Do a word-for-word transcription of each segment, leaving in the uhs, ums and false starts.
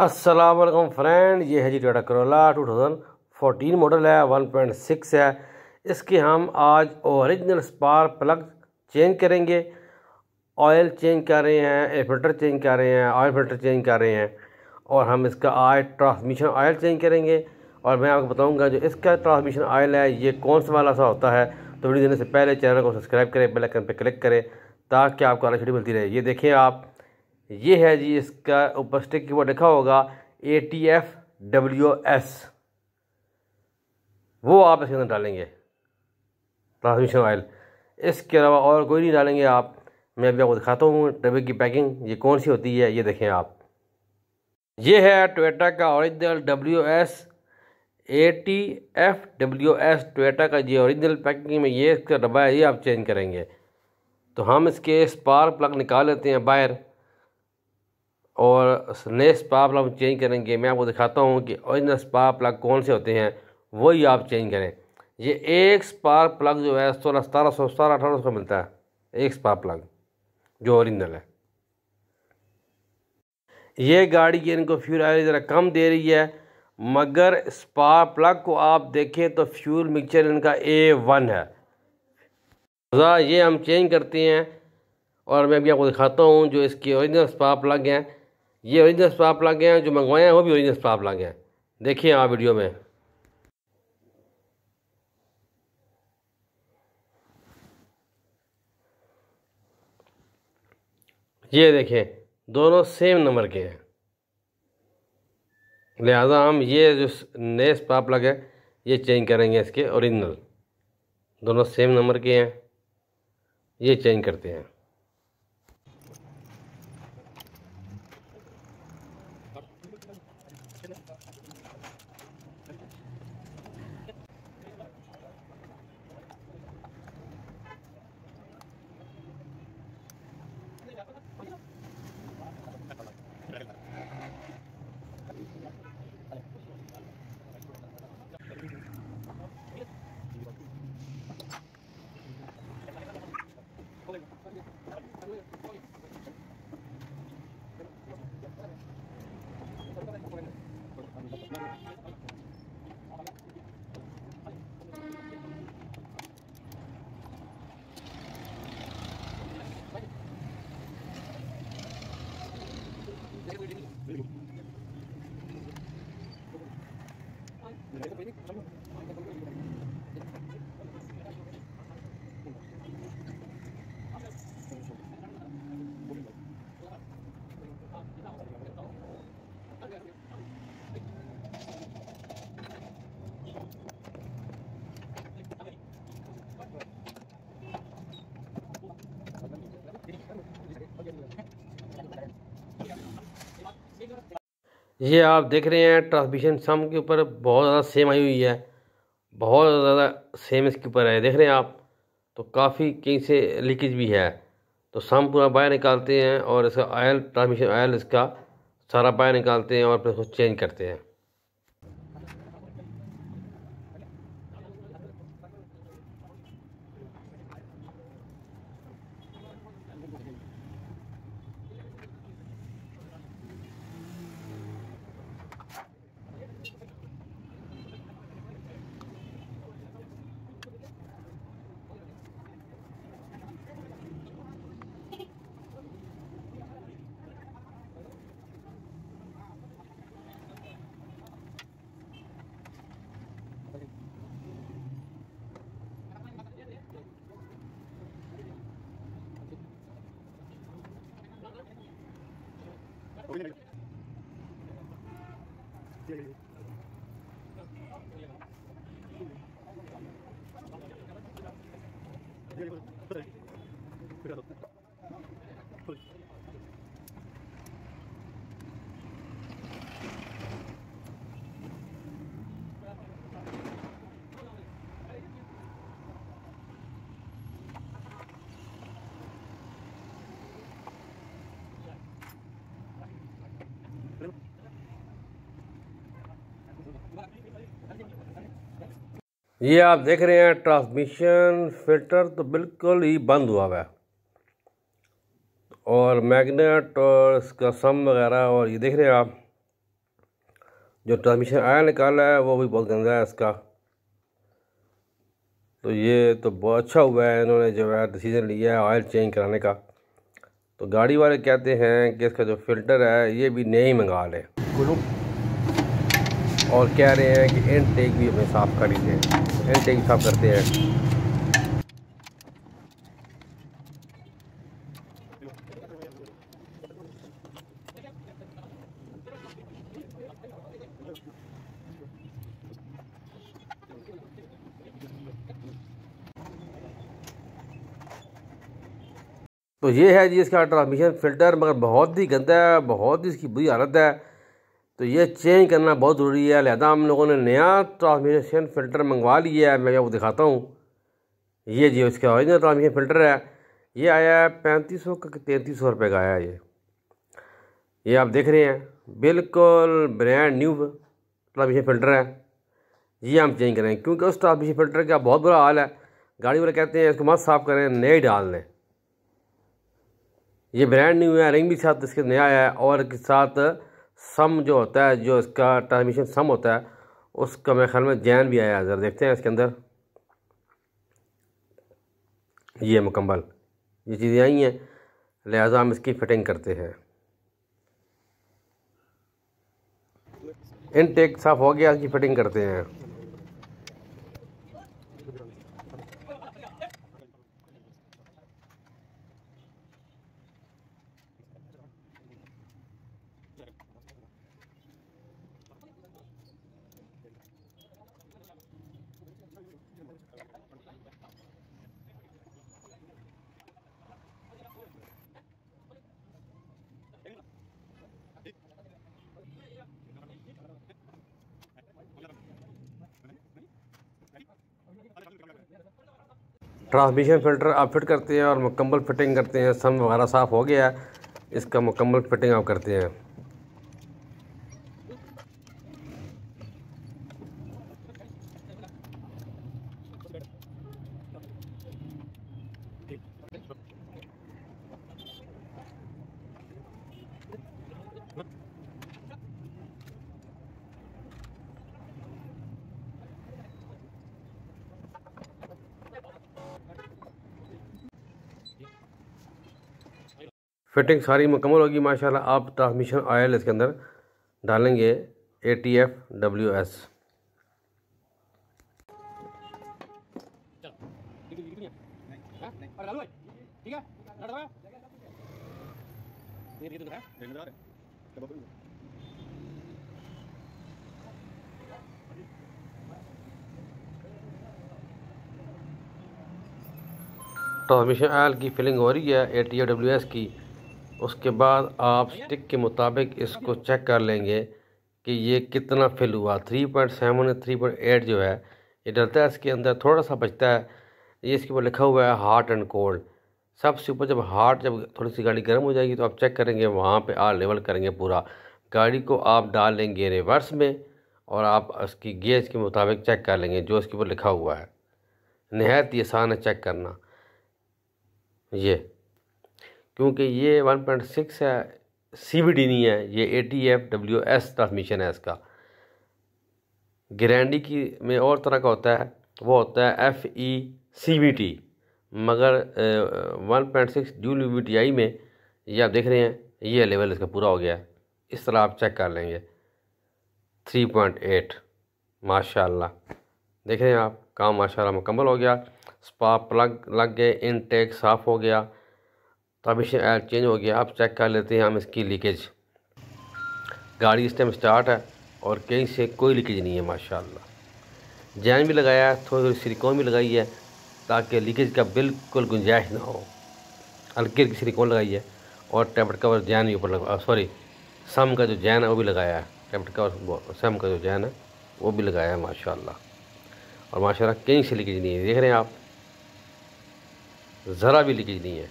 अस्सलाम वालेकुम फ्रेंड, ये है जी Toyota Corolla two thousand fourteen model है, वन पॉइंट सिक्स है। इसके हम आज ओरिजिनल स्पार्क प्लग चेंज करेंगे, ऑयल चेंज कर रहे हैं, एयर फिल्टर चेंज कर रहे हैं, ऑयल फिल्टर चेंज कर रहे हैं और हम इसका आज ट्रांसमिशन ऑयल चेंज करेंगे। और मैं आपको बताऊंगा जो इसका ट्रांसमिशन ऑयल है ये कौन सा वाला सा होता है। तो वीडियो देने से पहले चैनल को सब्सक्राइब करें, बेल आइकन पर क्लिक करें ताकि आपको अलग वीडियो मिलती रहे। ये देखिए आप, ये है जी इसका ऊपर स्टिक की वो लिखा होगा A T F W S, वो आप इसके अंदर डालेंगे ट्रांसमिशन ऑयल। इसके अलावा और कोई नहीं डालेंगे आप। मैं अभी आपको दिखाता हूँ डब्बे की पैकिंग ये कौन सी होती है। ये देखें आप, ये है टोयोटा का original W S A T F W S Toyota का ये ओरिजिनल पैकिंग में ये इसका डब्बा है, ये आप चेंज करेंगे। तो हम इसके स्पार्क प्लग निकाल लेते हैं बाहर और नए स्पार्क प्लग चेंज करेंगे। मैं आपको दिखाता हूँ कि ओरिजिनल स्पार्क प्लग कौन से होते हैं, वही आप चेंज करें। ये एक स्पार्क प्लग जो है सोलह सतारह सौ सतारह अठारह सौ का मिलता है, एक स्पार्क प्लग जो ओरिजिनल है। ये गाड़ी की इनको फ्यूल ऑयल ज़रा कम दे रही है, मगर स्पार्क प्लग को आप देखें तो फ्यूल मिक्सचर इनका ए वन है। ये हम चेंज करते हैं और मैं भी आपको दिखाता हूँ जो इसके ओरिजिनल स्पार्क प्लग हैं। ये ओरिजिनल स्पार्क प्लग हैं, जो मंगवाए हैं वो भी ओरिजिनल स्पार्क प्लग हैं। देखिए आप वीडियो में, ये देखें दोनों सेम नंबर के हैं, लिहाजा हम ये जो नए स्पार्क प्लग है ये चेंज करेंगे। इसके ओरिजिनल दोनों सेम नंबर के हैं, ये चेंज करते हैं। ये आप देख रहे हैं ट्रांसमिशन सम के ऊपर बहुत ज़्यादा सेम आई हुई है, बहुत ज़्यादा सेम इसके ऊपर है, देख रहे हैं आप। तो काफ़ी कहीं से लीकेज भी है, तो सम पूरा बाहर निकालते हैं और इसका ऑयल ट्रांसमिशन ऑयल इसका सारा बाहर निकालते हैं और फिर उसको चेंज करते हैं। ये आप देख रहे हैं ट्रांसमिशन फिल्टर तो बिल्कुल ही बंद हुआ हुआ है, और मैग्नेट और इसका सम वगैरह, और ये देख रहे हैं आप जो ट्रांसमिशन आयल निकाला है वो भी बहुत गंदा है इसका। तो ये तो बहुत अच्छा हुआ है इन्होंने जो है डिसीज़न लिया है ऑयल चेंज कराने का। तो गाड़ी वाले कहते हैं कि इसका जो फ़िल्टर है ये भी नया ही मंगा लें, और कह रहे हैं कि इनटेक भी हमें साफ़ कर लीजिए। इनटेक साफ़ करते हैं। तो ये है जी इसका ट्रांसमिशन फ़िल्टर, मगर बहुत ही गंदा है, बहुत ही इसकी बुरी हालत है। तो ये चेंज करना बहुत ज़रूरी है। लिहाजा हम लोगों ने नया ट्रांसमिशन फ़िल्टर मंगवा लिया है। मैं आपको दिखाता हूँ। ये जी इसका ओरिजिनल ट्रांसमिशन फ़िल्टर है। ये आया है पैंतीस सौ का तैंतीस सौ रुपये का आया है। ये ये आप देख रहे हैं, बिल्कुल ब्रांड न्यू ट्रांसमिशन फ़िल्टर है। ये हम चेंज करें क्योंकि उस ट्रांसमिशन फ़िल्टर का बहुत बुरा हाल है। गाड़ी वाले कहते हैं इसको मत साफ़ करें, नए डाल दें। ये ब्रांड न्यू है, रिंग भी साथ इसके नया है, और के साथ सम जो होता है, जो इसका ट्रांसमिशन सम होता है उसका मेरे ख्याल में जैन भी आया है। ज़रा देखते हैं इसके अंदर। ये मुकम्मल ये चीज़ें आई हैं, लिहाजा हम इसकी फ़िटिंग करते हैं। इनटेक साफ़ हो गया, इसकी फ़िटिंग करते हैं। ट्रांसमिशन फ़िल्टर आप फिट करते हैं और मुकम्मल फिटिंग करते हैं। सम वगैरह साफ़ हो गया है, इसका मुकम्मल फिटिंग आप करते हैं। फिटिंग सारी मुकम्मल होगी माशाल्लाह। आप ट्रांसमिशन ऑयल इसके अंदर डालेंगे A T F W S. Transmission oil की फिलिंग हो रही है A T F W S की। उसके बाद आप स्टिक के मुताबिक इसको चेक कर लेंगे कि ये कितना फिल हुआ। Three point seven three point eight जो है ये डलता है इसके अंदर, थोड़ा सा बचता है। ये इसके ऊपर लिखा हुआ है हॉट एंड कोल्ड। सबसे ऊपर जब हॉट, जब थोड़ी सी गाड़ी गर्म हो जाएगी तो आप चेक करेंगे, वहाँ पे आप लेवल करेंगे पूरा। गाड़ी को आप डाल लेंगे रिवर्स में और आप उसकी गेज के मुताबिक चेक कर लेंगे जो इसके ऊपर लिखा हुआ है। नहायत ही आसान है चेक करना ये, क्योंकि ये वन पॉइंट सिक्स है, सी वी डी नहीं है, ये A T F W S transmission है इसका। गारंटी की में और तरह का होता है, वो होता है F E C V T, मगर one point six dual V T I में ये आप देख रहे हैं ये लेवल इसका पूरा हो गया है। इस तरह आप चेक कर लेंगे। थ्री पॉइंट एट माशाल्लाह, देख रहे हैं आप, काम माशाल्लाह मुकम्मल हो गया। स्पार्क प्लग लग गए, इनटेक साफ़ हो गया, ट्रांसमिशन ऑयल चेंज हो गया। अब चेक कर लेते हैं हम इसकी लीकेज। गाड़ी इस टाइम स्टार्ट है और कहीं से कोई लीकेज नहीं है माशाल्लाह। जैन भी लगाया है, थोड़ी थोड़ी सिलिकॉन भी लगाई है ताकि लीकेज का बिल्कुल गुंजाइश ना हो। हल्की हल्की सिलिकॉन लगाई है और टेम्पर कवर जैन भी ऊपर लगा, सॉरी सम का जो जैन है वो भी लगाया है। टेम्पर कवर सम का जो जैन है वो भी लगाया है माशाल्लाह। और माशाल्लाह कहीं से लीकेज नहीं है, देख रहे हैं आप, ज़रा भी लीकेज नहीं है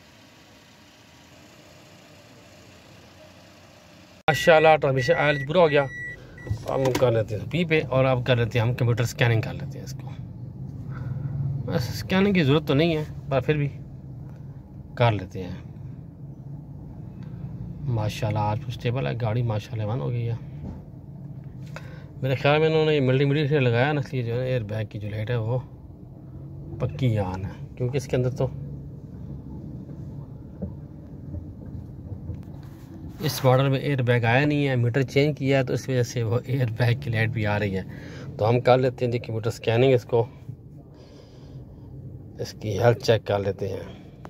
माशाल्लाह। ट्रांसमिशन ऑयल पूरा हो गया। अब हम कर लेते हैं पी पे, और अब कर लेते हैं हम कंप्यूटर स्कैनिंग कर लेते हैं इसको। बस स्कैनिंग की ज़रूरत तो नहीं है पर फिर भी कर लेते हैं। माशाल्लाह आज तो स्टेबल है गाड़ी, माशाल्लाह वन हो गई है। मेरे ख्याल में इन्होंने ये मल्टी मीडिया से लगाया ना, इसलिए जो है एयर बैग की जो लाइट है वो पक्की ऑन है, क्योंकि इसके अंदर तो इस मॉडल में एयर बैग आया नहीं है, मीटर चेंज किया है तो इस वजह से वो एयर बैग की लाइट भी आ रही है। तो हम कर लेते हैं जी कंप्यूटर स्कैनिंग, इसको इसकी हेल्थ चेक कर लेते हैं।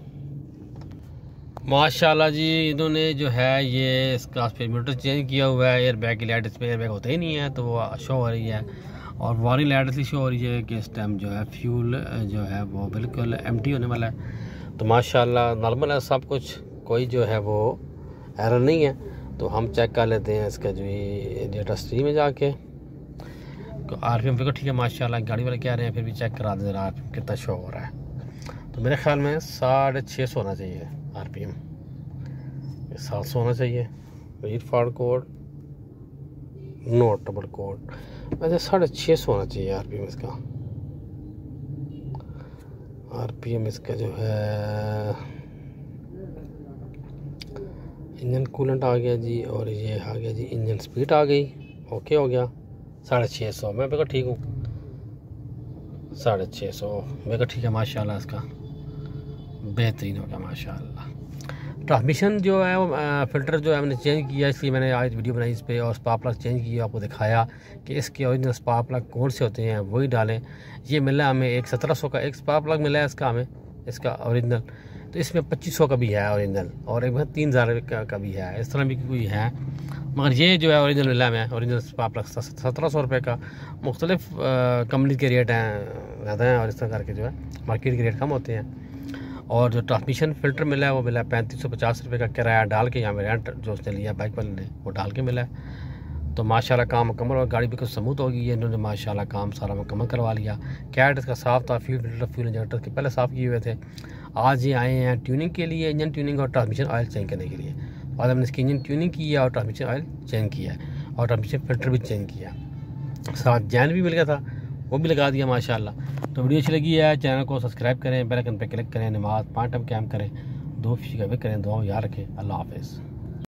माशाल्लाह जी इन्होंने जो है ये इसका मीटर चेंज किया हुआ है, एयर बैग की लाइट इसमें एयर बैग होता ही नहीं है तो वो शो हो रही है, और वार्निंग लाइट इसलिए शो हो रही है कि इस टाइम जो है फ्यूल जो है वो बिल्कुल एम्प्टी होने वाला है। तो माशाल्लाह नॉर्मल है सब कुछ, कोई जो है वो एरर नहीं है। तो हम चेक कर लेते हैं इसका जो ये डेटा स्ट्रीम में जाके आर पी एम को। ठीक है माशाल्लाह, गाड़ी वाले कह रहे हैं फिर भी चेक करा दें आर पी एम कितना शो हो रहा है। तो मेरे ख्याल में साढ़े छः सौ होना चाहिए आर पी एम, सात सौ होना चाहिए। Read for code note double code, वैसे साढ़े छः सौ होना चाहिए आर पी एम इसका। आर पी एम इसका जो है इंजन कूलेंट आ गया जी, और ये आ गया जी इंजन स्पीड आ गई, ओके हो गया साढ़े छः सौ। मैं बिल्कुल ठीक हूँ, साढ़े छः सौ बिल्कुल ठीक है माशाल्लाह, इसका बेहतरीन हो गया माशाल्लाह। ट्रांसमिशन जो है वो फ़िल्टर जो है मैंने चेंज किया, इसलिए मैंने आज वीडियो बनाई इस पर, और स्पार्क प्लग चेंज किया, आपको दिखाया कि इसके ओरिजिनल स्पार्क प्लग कौन से होते हैं वही डालें। ये मिला हमें एक सत्रह सौ का एक स्पार्क प्लग मिला है इसका हमें, इसका ओरिजिनल। तो इसमें पच्चीस सौ का भी है ओरिजिनल, और एक तीन हज़ार का, का भी है, इस तरह भी कोई है। मगर ये जो है ओरिजिनल मिला हमें, ओरिजिनल स्पार्क प्लग सत्रह सौ रुपये का। मुख्तलिफ कंपनी के रेट हैं ज़्यादा हैं, और इस तरह करके जो है मार्केट के रेट कम होते हैं। और जो ट्रांसमिशन फ़िल्टर मिला है वो मिला है पैंतीस सौ पचास रुपये का किराया डाल के, यहाँ में रेंट जो उसने लिया बाइक वाले ने वो डाल के मिला है। तो माशाल्लाह काम मुकम्मल, और गाड़ी बिल्कुल स्मूथ हो गई है, इन्होंने माशाल्लाह काम सारा मुकम्मल करवा लिया। कैट इसका साफ़ था, फ्यूल फिल्टर फ्यूल इंजेक्टर के पहले साफ़ किए हुए थे। आज ये आए हैं ट्यूनिंग के लिए, इंजन ट्यूनिंग और ट्रांसमिशन ऑयल चेंज करने के लिए। आज हमने इसकी इंजन ट्यूनिंग की है और ट्रांसमिशन ऑयल चेंज किया है, और ट्रांसमिशन फिल्टर भी चेंज किया, साथ जैन भी मिल गया था वो भी लगा दिया माशाल्लाह। तो वीडियो अच्छी लगी है, चैनल को सब्सक्राइब करें, बेल आइकन पर क्लिक करें, नमाज पाँच टाइम कैम करें, दो फीस का भी करें, दुआ याद रखें। अल्लाह हाफ़िज़।